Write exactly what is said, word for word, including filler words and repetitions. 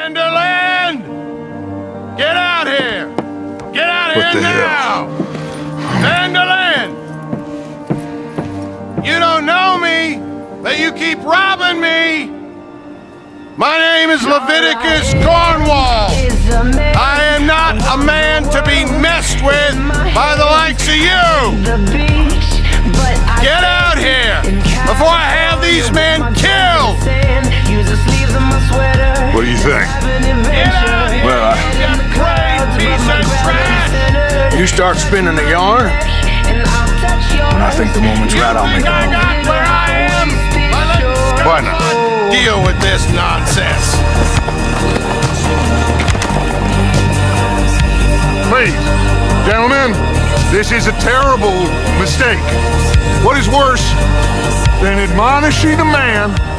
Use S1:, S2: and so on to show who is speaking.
S1: Vanderland! Get out here! Get out
S2: What
S1: here
S2: the
S1: now! Vanderland! You don't know me, but you keep robbing me! My name is Leviticus Cornwall! I am not a man to be messed with by the likes of you! Get out here before I have these men killed!
S2: What do you think?
S1: Get out here,
S2: Well, I-
S1: you depraved piece of trash!
S2: You start spinning the yarn, when I think the moment's
S1: You
S2: right, I'll make
S1: think I
S2: it
S1: got where I am? By letting
S2: Why not?
S1: deal with this nonsense.
S3: Please, gentlemen, this is a terrible mistake. What is worse than admonishing a man